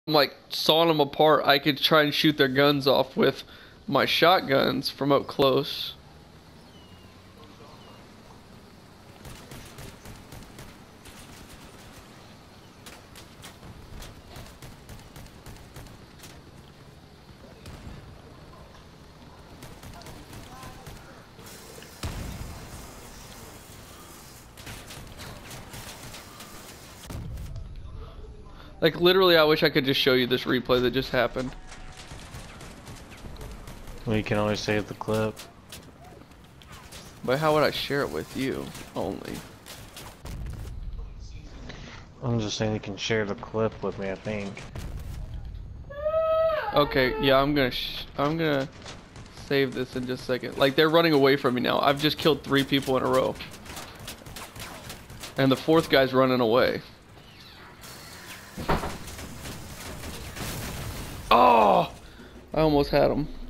I'm like sawing them apart. I could try and shoot their guns off with my shotguns from up close. Like literally, I wish I could just show you this replay that just happened. Well, you can always save the clip. But how would I share it with you only? I'm just saying you can share the clip with me, I think. Okay, yeah, I'm gonna save this in just a second. Like they're running away from me now. I've just killed 3 people in a row. And the 4th guy's running away. Oh! I almost had him.